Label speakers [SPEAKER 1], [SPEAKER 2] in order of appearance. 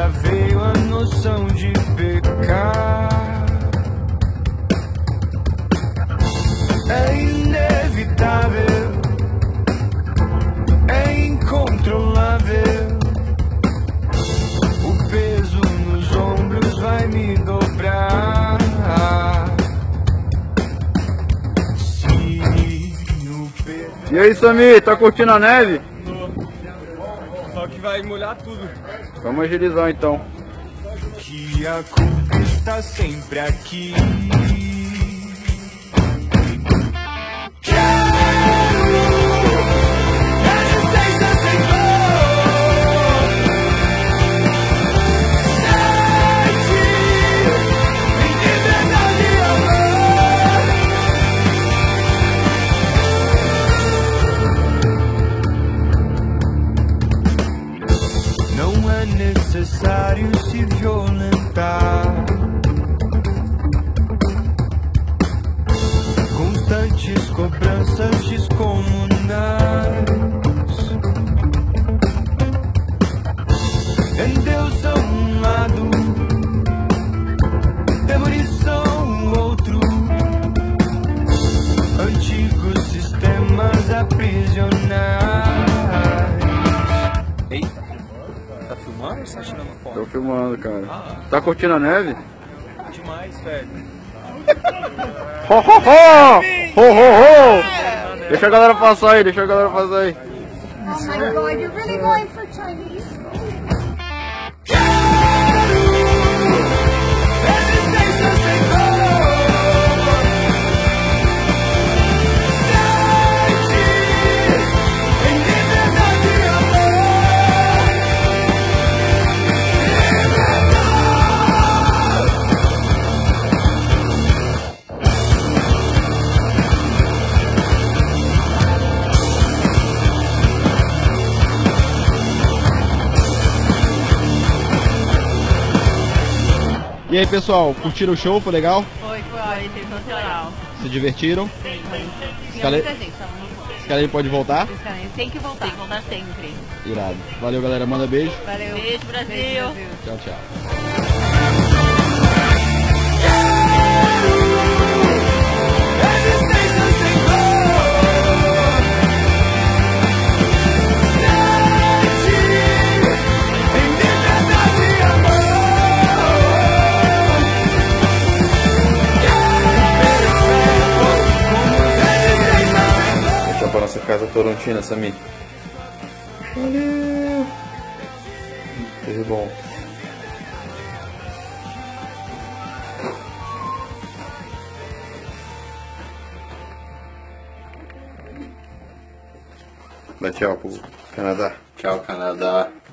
[SPEAKER 1] já veio a noção de pecar. É inevitável, é incontrolável. O peso nos ombros vai me dobrar.
[SPEAKER 2] E aí, Samir, tá curtindo a neve?
[SPEAKER 3] Só que vai molhar tudo.
[SPEAKER 2] Vamos agilizar então.
[SPEAKER 1] Que a culpa está sempre aqui. Não é necessário se violentar. Constantes cobranças descomunais endeusam um lado, demonição o outro. Antigos sistemas aprisionais.
[SPEAKER 3] Eita. Tá filmando ou você tá tirando foto?
[SPEAKER 2] Tô filmando, cara. Tá curtindo a neve?
[SPEAKER 3] Demais, velho.
[SPEAKER 2] Ho, ho, ho! Ho, ho, ho! Deixa a galera passar aí, deixa a galera passar aí.
[SPEAKER 4] Oh my God, you're really going for Chinese?
[SPEAKER 2] E aí, pessoal, curtiram o show? Foi legal?
[SPEAKER 5] Foi sensacional.
[SPEAKER 2] Se divertiram?
[SPEAKER 5] Sim,
[SPEAKER 2] Tinha muita
[SPEAKER 5] gente,
[SPEAKER 2] Esse cara aí pode voltar?
[SPEAKER 5] tem que voltar. Tem que voltar sempre.
[SPEAKER 2] Irado. Valeu, galera. Manda beijo.
[SPEAKER 5] Valeu. Beijo, Brasil.
[SPEAKER 2] Tchau, tchau. Pra nossa casa torontina, Samir. Valeu! Tudo bom. Dá tchau pro Canadá.
[SPEAKER 6] Tchau, Canadá.